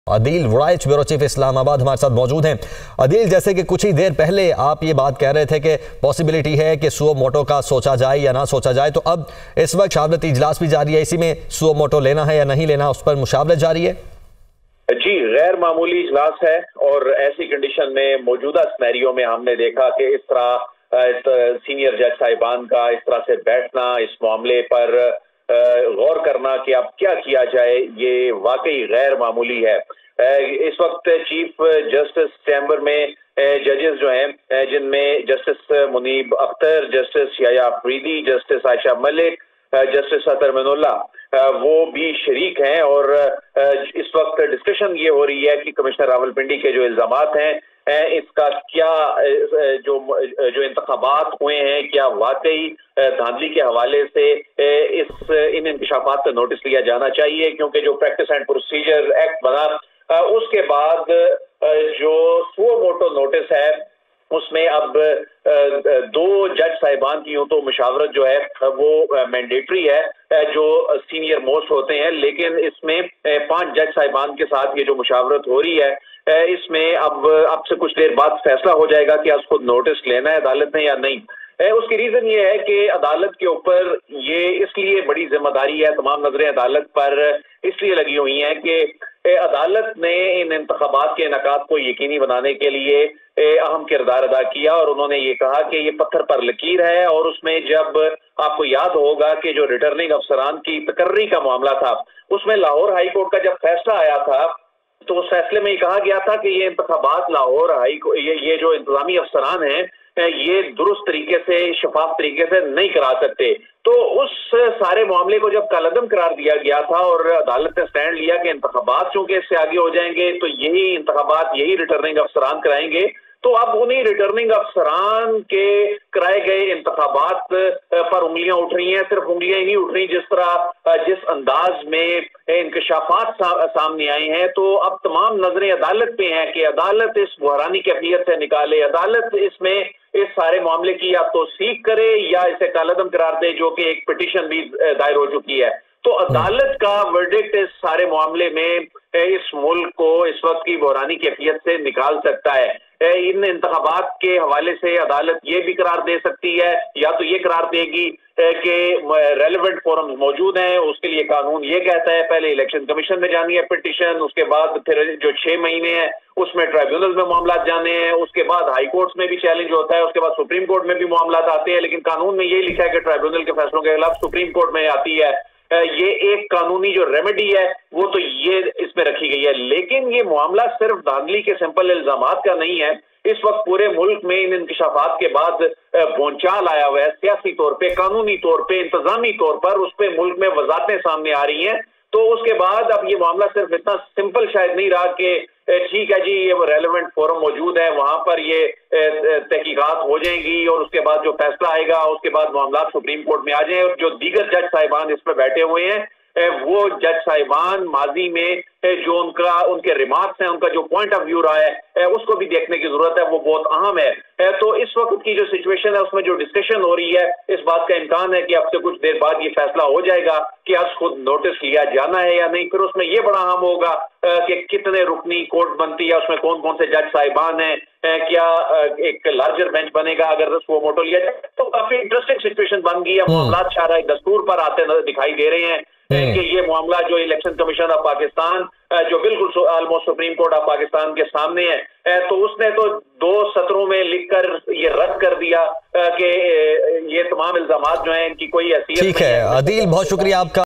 Adeel Warraich bureau chief Islamabad हमारे साथ मौजूद हैं। अदील, जैसे कि कुछ ही देर पहले आप ये बात कह रहे थे कि पॉसिबिलिटी है कि सुओ मोटो का सोचा जाए या ना सोचा जाए, तो अब इस वक्त शावरती इजलास भी जारी है, इसी में सुओ मोटो लेना है या नहीं लेना, उस पर मुशावरत जारी है। जी, गैर मामूली इजलास है और ऐसी कंडीशन में मौजूदा स्नैरियो में हमने देखा कि इस तरह सीनियर जज साहिबान का इस तरह से बैठना, इस मामले पर गौर करना कि अब क्या किया जाए, ये वाकई गैर मामूली है। इस वक्त चीफ जस्टिस चैम्बर में जजेस जो हैं, जिनमें justice Munib Akhtar, justice Yahya Afridi, justice Ayesha Malik, justice Athar Minallah, वो भी शरीक हैं और इस वक्त डिस्कशन ये हो रही है कि कमिश्नर रावलपिंडी के जो इल्जामात हैं, इसका क्या जो इंतखाबात हुए हैं, क्या वाकई धांधली के हवाले से इन इंकशाफात का नोटिस लिया जाना चाहिए, क्योंकि जो प्रैक्टिस एंड प्रोसीजर एक्ट बना उसके बाद जो सुओ मोटो नोटिस है उसमें अब दो जज साहिबान की यूं तो मुशावरत जो है वो मैंडेटरी है, जो सीनियर मोस्ट होते हैं, लेकिन इसमें 5 जज साहिबान के साथ ये जो मुशावरत हो रही है, इसमें अब से कुछ देर बाद फैसला हो जाएगा कि उसको नोटिस लेना है अदालत ने या नहीं। उसकी रीजन ये है कि अदालत के ऊपर ये इसलिए बड़ी जिम्मेदारी है, तमाम नजरें अदालत पर इसलिए लगी हुई हैं कि अदालत ने इन इंतखाबात के इनेकाद को यकीनी बनाने के लिए अहम किरदार अदा किया और उन्होंने ये कहा कि ये पत्थर पर लकीर है। और उसमें जब आपको याद होगा कि जो रिटर्निंग अफसरान की तकर्री का मामला था, उसमें लाहौर हाई कोर्ट का जब फैसला आया था तो उस फैसले में ये कहा गया था कि ये इंतखाबात लाहौर हाई ये जो इंतजामी अफसरान हैं ये दुरुस्त तरीके से, शफाफ तरीके से नहीं करा सकते। तो उस सारे मामले को जब कालअदम करार दिया गया था और अदालत ने स्टैंड लिया कि इंतखाबात चूंकि इससे आगे हो जाएंगे तो यही इंतखाबात यही रिटर्निंग अफसरान कराएंगे, तो अब उन्हीं रिटर्निंग अफसरान के कराए गए इंतखाबात पर उंगलियां उठ रही हैं। सिर्फ उंगलियां ही नहीं उठ रही, जिस अंदाज में इंकशाफात सामने आए हैं, तो अब तमाम नजरें अदालत पे हैं कि अदालत इस बहरानी कैफियत से निकाले, अदालत इसमें इस सारे मामले की या तो सीख करे या इसे कालअदम करार दे, जो कि एक पिटीशन भी दायर हो चुकी है। तो अदालत का वर्डिक्ट इस सारे मामले में इस मुल्क को इस वक्त की बहरानी कैफियत से निकाल सकता है। इन इंतखाबात के हवाले से अदालत ये भी करार दे सकती है, या तो ये करार देगी कि रेलेवेंट फोरम मौजूद हैं, उसके लिए कानून ये कहता है पहले इलेक्शन कमीशन में जानी है पिटीशन, उसके बाद फिर जो 6 महीने हैं उसमें ट्राइब्यूनल में मामला जाने हैं, उसके बाद हाई कोर्ट्स में भी चैलेंज होता है, उसके बाद सुप्रीम कोर्ट में भी मामला आते हैं, लेकिन कानून में यही लिखा है कि ट्राइब्यूनल के फैसलों के खिलाफ सुप्रीम कोर्ट में आती है। ये एक कानूनी जो रेमेडी है वो तो ये इसमें रखी गई है, लेकिन ये मामला सिर्फ धांधली के सिंपल इल्जामात का नहीं है। इस वक्त पूरे मुल्क में इन इंकशाफात के बाद भूचाल आया हुआ है, सियासी तौर पे, कानूनी तौर पे, इंतजामी तौर पर उस पे मुल्क में वजाहतें सामने आ रही हैं। तो उसके बाद अब ये मामला सिर्फ इतना सिंपल शायद नहीं रहा कि ठीक है जी ये वो रेलेवेंट फोरम मौजूद है, वहां पर ये तहकीकात हो जाएंगी और उसके बाद जो फैसला आएगा उसके बाद मामला सुप्रीम कोर्ट में आ जाए और जो दीगर जज साहिबान इस पर बैठे हुए हैं वो जज साहिबान माजी में जो उनके रिमार्क्स हैं, उनका जो पॉइंट ऑफ व्यू रहा है उसको भी देखने की जरूरत है, वो बहुत अहम है। तो इस वक्त की जो सिचुएशन है उसमें जो डिस्कशन हो रही है, इस बात का इम्कान है कि अब से कुछ देर बाद ये फैसला हो जाएगा कि आज खुद नोटिस लिया जाना है या नहीं। फिर उसमें ये बड़ा अहम होगा कि कितने रुकनी कोर्ट बनती है, उसमें कौन कौन से जज साहिबान हैं, क्या एक लार्जर बेंच बनेगा अगर सुओ मोटो लिया जाए। तो काफी इंटरेस्टिंग सिचुएशन बन गई है। मामला शारा दस्तूर पर आते दिखाई दे रहे हैं कि ये मामला जो इलेक्शन कमीशन ऑफ पाकिस्तान जो बिल्कुल almost supreme court of Pakistan के सामने है, तो उसने तो 2 सत्रों में लिखकर ये रद्द कर दिया कि ये तमाम इल्जामात जो हैं इनकी कोई हैसियत नहीं है। ठीक है अदील, बहुत शुक्रिया आपका।